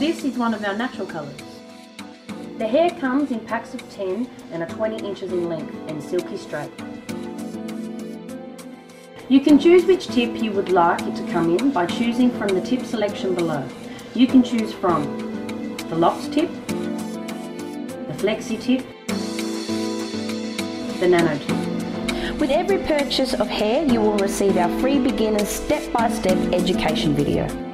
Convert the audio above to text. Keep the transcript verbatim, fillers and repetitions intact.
This is one of our natural colours. The hair comes in packs of ten and are twenty inches in length and silky straight. You can choose which tip you would like it to come in by choosing from the tip selection below. You can choose from the Lox tip, the Flexi tip, the Nano tip. With every purchase of hair, you will receive our free beginner's step-by-step education video.